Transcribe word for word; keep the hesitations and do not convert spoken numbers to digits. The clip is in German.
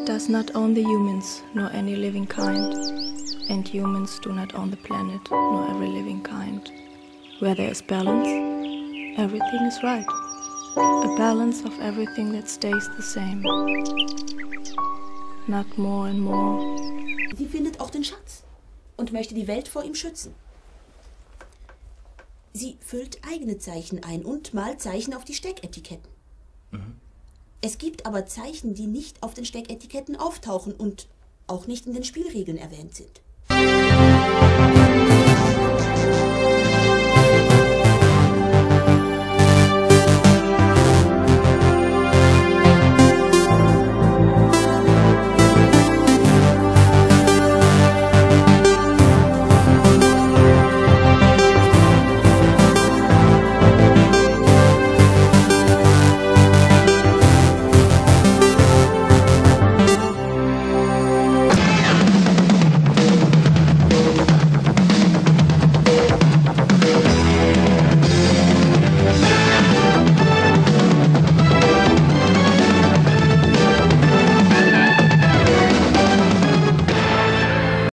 does not own the humans, nor any living kind. And humans do not own the planet, nor every living kind. Where there is balance, everything is right. A balance of everything that stays the same. Not more and more. Sie findet auch den Schatz und möchte die Welt vor ihm schützen. Sie füllt eigene Zeichen ein und malt Zeichen auf die Stecketiketten. Mhm. Es gibt aber Zeichen, die nicht auf den Stecketiketten auftauchen und auch nicht in den Spielregeln erwähnt sind.